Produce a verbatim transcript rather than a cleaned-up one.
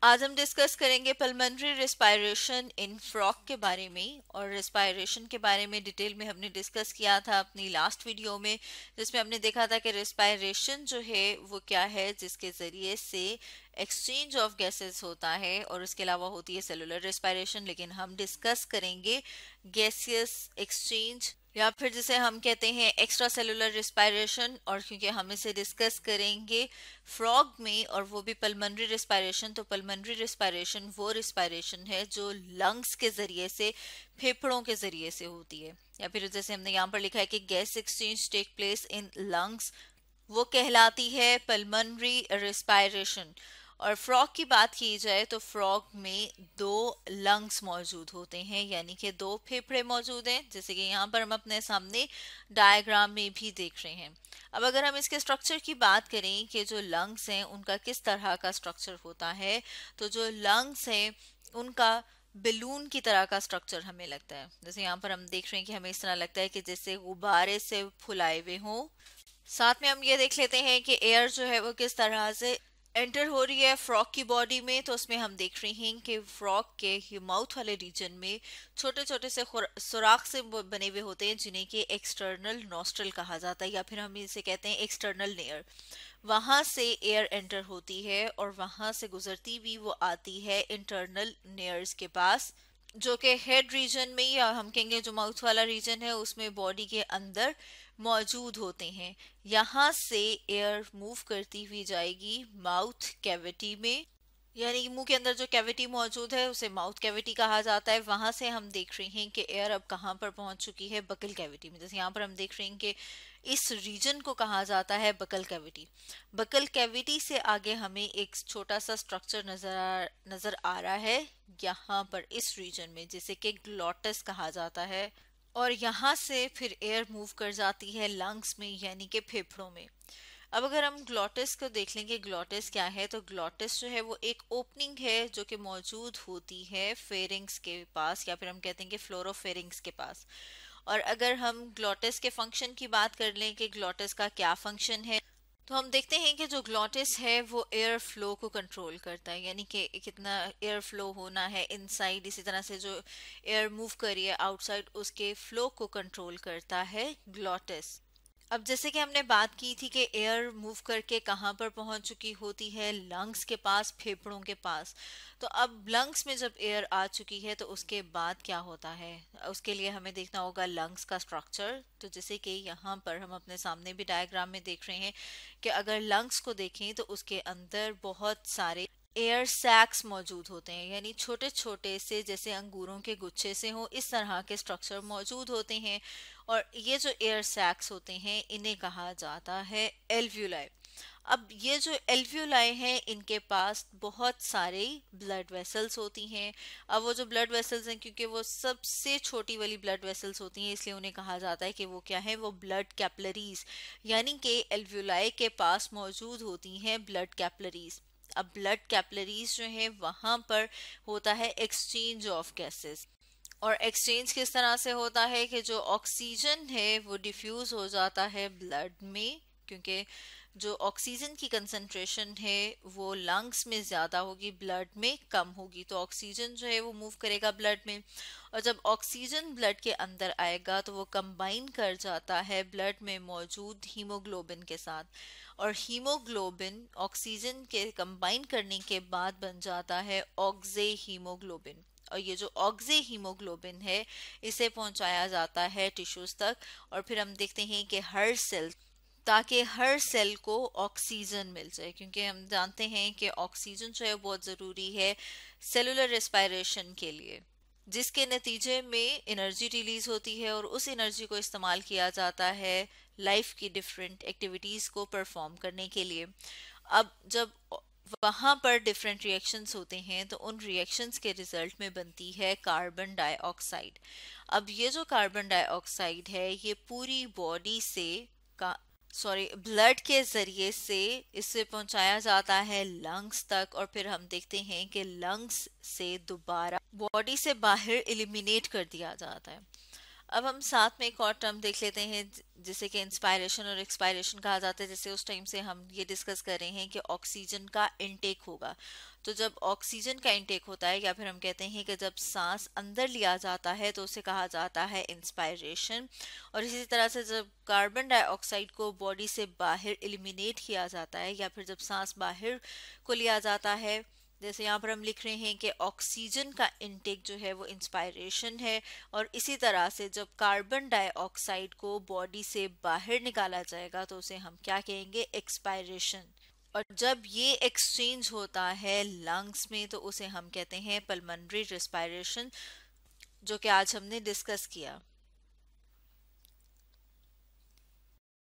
आज हम डिस्कस करेंगे पल्मोनरी रेस्पायरेशन इन फ्रॉग के बारे में। और रेस्पायरेशन के बारे में डिटेल में हमने डिस्कस किया था अपनी लास्ट वीडियो में, जिसमें हमने देखा था कि रेस्पायरेशन जो है वो क्या है, जिसके ज़रिए से एक्सचेंज ऑफ गैसेस होता है, और उसके अलावा होती है सेलुलर रेस्पायरेशन। लेकिन हम डिस्कस करेंगे गैसियस एक्सचेंज या फिर जिसे हम कहते हैं एक्स्ट्रा सेलुलर रिस्पायरेशन। और क्योंकि हम इसे डिस्कस करेंगे फ्रॉग में और वो भी पल्मोनरी रिस्पायरेशन, तो पल्मोनरी रिस्पायरेशन वो रिस्पायरेशन है जो लंग्स के जरिए से, फेफड़ों के जरिए से होती है। या फिर जैसे हमने यहाँ पर लिखा है कि gas exchange take place in lungs, वो कहलाती है पल्मोनरी रिस्पायरेशन। और फ्रॉग की बात की जाए तो फ्रॉग में दो लंग्स मौजूद होते हैं, यानी कि दो फेफड़े मौजूद हैं, जैसे कि यहाँ पर हम अपने सामने डायग्राम में भी देख रहे हैं। अब अगर हम इसके स्ट्रक्चर की बात करें कि जो लंग्स हैं उनका किस तरह का स्ट्रक्चर होता है, तो जो लंग्स हैं उनका बलून की तरह का स्ट्रक्चर हमें लगता है। जैसे यहाँ पर हम देख रहे हैं कि हमें इस तरह लगता है कि जैसे गुब्बारे से फुलाए हुए हों। साथ में हम ये देख लेते हैं कि एयर जो है वो किस तरह से एंटर हो रही है फ्रॉग की बॉडी में। तो उसमें हम देख रहे हैं कि फ्रॉग के माउथ वाले रीजन में छोटे छोटे से सुराख से बने हुए होते हैं, जिन्हें कि एक्सटर्नल नॉस्ट्रल कहा जाता है, या फिर हम इसे कहते हैं एक्सटर्नल नेयर। वहां से एयर एंटर होती है और वहां से गुजरती भी वो आती है इंटरनल नेयर्स के पास, जो कि हेड रीजन में, या हम कहेंगे जो माउथ वाला रीजन है उसमें बॉडी के अंदर मौजूद होते हैं। यहाँ से एयर मूव करती हुई जाएगी माउथ कैविटी में, यानी कि मुंह के अंदर जो कैविटी मौजूद है उसे माउथ कैविटी कहा जाता है। वहां से हम देख रहे हैं कि एयर अब कहाँ पर पहुंच चुकी है, बकल कैविटी में। जैसे यहाँ पर हम देख रहे हैं कि इस रीजन को कहा जाता है बकल कैविटी। बकल कैविटी से आगे हमें एक छोटा सा स्ट्रक्चर नजर आ, नजर आ रहा है यहाँ पर इस रीजन में, जिसे कि ग्लॉटस कहा जाता है। और यहाँ से फिर एयर मूव कर जाती है लंग्स में, यानी कि फेफड़ों में। अब अगर हम ग्लॉटिस को देख लेंगे, ग्लॉटिस क्या है, तो ग्लॉटिस जो है वो एक ओपनिंग है जो कि मौजूद होती है फेरिंग्स के पास, या फिर हम कहते हैं कि फ्लोरोफेरिंग्स के पास। और अगर हम ग्लॉटिस के फंक्शन की बात कर लें कि ग्लॉटिस का क्या फंक्शन है, तो हम देखते हैं कि जो ग्लॉटिस है वो एयर फ्लो को कंट्रोल करता है, यानी कि कितना एयर फ्लो होना है इनसाइड, इसी तरह से जो एयर मूव कर रही है आउटसाइड उसके फ्लो को कंट्रोल करता है ग्लॉटिस। अब जैसे कि हमने बात की थी कि एयर मूव करके कहाँ पर पहुंच चुकी होती है, लंग्स के पास, फेफड़ों के पास। तो अब लंग्स में जब एयर आ चुकी है तो उसके बाद क्या होता है, उसके लिए हमें देखना होगा लंग्स का स्ट्रक्चर। तो जैसे कि यहाँ पर हम अपने सामने भी डायग्राम में देख रहे हैं कि अगर लंग्स को देखें तो उसके अंदर बहुत सारे एयर सैक्स मौजूद होते हैं, यानी छोटे छोटे से जैसे अंगूरों के गुच्छे से हो इस तरह के स्ट्रक्चर मौजूद होते हैं। और ये जो एयर सैक्स होते हैं इन्हें कहा जाता है एल्व्यूलाई। अब ये जो एल्व्यूलाई हैं इनके पास बहुत सारे ब्लड वेसल्स होती हैं। अब वो जो ब्लड वेसल्स हैं, क्योंकि वो सबसे छोटी वाली ब्लड वेसल्स होती हैं, इसलिए उन्हें कहा जाता है कि वो क्या है, वो ब्लड कैपलरीज, यानी कि एल्व्यूलाई के पास मौजूद होती हैं ब्लड कैपलरीज। अब ब्लड कैपलरीज जो है वहां पर होता है एक्सचेंज ऑफ गैसेस। और एक्सचेंज किस तरह से होता है कि जो ऑक्सीजन है वो डिफ्यूज हो जाता है ब्लड में, क्योंकि जो ऑक्सीजन की कंसंट्रेशन है वो लंग्स में ज़्यादा होगी, ब्लड में कम होगी। तो ऑक्सीजन जो है वो मूव करेगा ब्लड में, और जब ऑक्सीजन ब्लड के अंदर आएगा तो वो कंबाइन कर जाता है ब्लड में मौजूद हीमोग्लोबिन के साथ। और हीमोग्लोबिन ऑक्सीजन के कंबाइन करने के बाद बन जाता है ऑक्जे हीमोग्लोबिन। और ये जो ऑक्जे हीमोग्लोबिन है इसे पहुंचाया जाता है टिश्यूज तक। और फिर हम देखते हैं कि हर सेल, ताकि हर सेल को ऑक्सीजन मिल जाए, क्योंकि हम जानते हैं कि ऑक्सीजन जो है बहुत ज़रूरी है सेलुलर रेस्पायरेशन के लिए, जिसके नतीजे में एनर्जी रिलीज होती है और उस एनर्जी को इस्तेमाल किया जाता है लाइफ की डिफरेंट एक्टिविटीज़ को परफॉर्म करने के लिए। अब जब वहाँ पर डिफरेंट रिएक्शंस होते हैं तो उन रिएक्शंस के रिजल्ट में बनती है कार्बन डाइऑक्साइड। अब ये जो कार्बन डाइऑक्साइड है ये पूरी बॉडी से का सॉरी ब्लड के जरिए से इसे पहुंचाया जाता है लंग्स तक, और फिर हम देखते हैं कि लंग्स से दोबारा बॉडी से बाहर एलिमिनेट कर दिया जाता है। अब हम साथ में एक और टर्म देख लेते हैं जिसे कि इंस्पायरेशन और एक्सपायरेशन कहा जाता है। जैसे उस टाइम से हम ये डिस्कस कर रहे हैं कि ऑक्सीजन का इनटेक होगा। तो जब ऑक्सीजन का इनटेक होता है या फिर हम कहते हैं कि जब सांस अंदर लिया जाता है तो उसे कहा जाता है इंस्पायरेशन। और इसी तरह से जब कार्बन डाइऑक्साइड को बॉडी से बाहर एलिमिनेट किया जाता है या फिर जब सांस बाहर को लिया जाता है, जैसे यहाँ पर हम लिख रहे हैं कि ऑक्सीजन का इनटेक जो है वो इंस्पायरेशन है। और इसी तरह से जब कार्बन डाइऑक्साइड को बॉडी से बाहर निकाला जाएगा तो उसे हम क्या कहेंगे, एक्सपायरेशन। और जब ये एक्सचेंज होता है लंग्स में तो उसे हम कहते हैं पल्मोनरी रेस्पिरेशन, जो कि आज हमने डिस्कस किया।